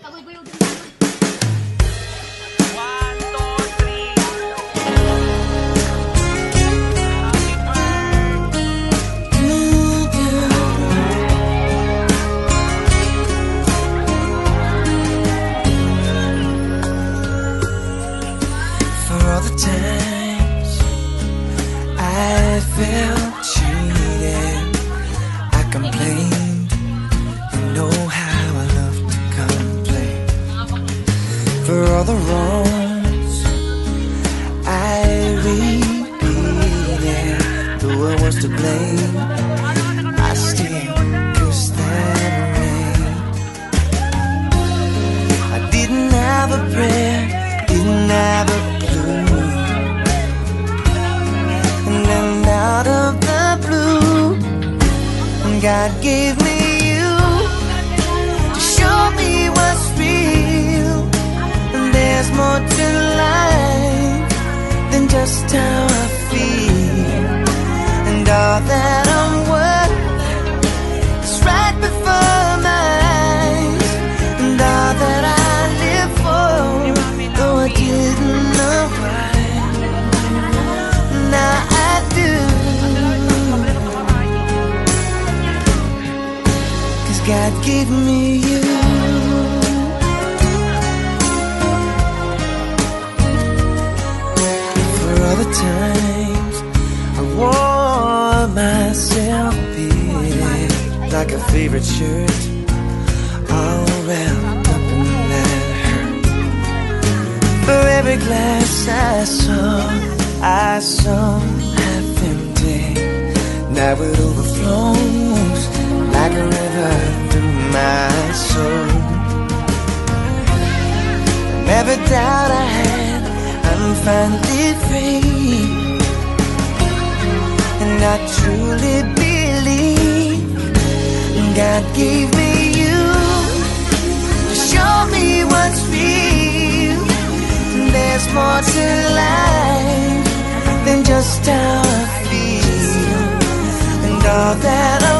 all the times I felt cheated, I complained. You know how I love to complain. For all the wrongs I repeated, though I was to blame, I still cursed that rain. I didn't have a prayer, didn't have a clue, and then out of the blue, God gave me you to show me what's real. And there's more to life than just how I feel, and all that I'm worth is right before my eyes, and all that I live for, though I didn't know why, now I do. 'Cause God gave me you. For all the times I wore myself big, like a favorite shirt, all wrapped up in that hurt. For every glass I saw half empty, now it overflows like a river through my soul. And every doubt I had, I'm finally free, and I truly believe God gave me you to show me what's real. There's more to life than just how I feel, and all that I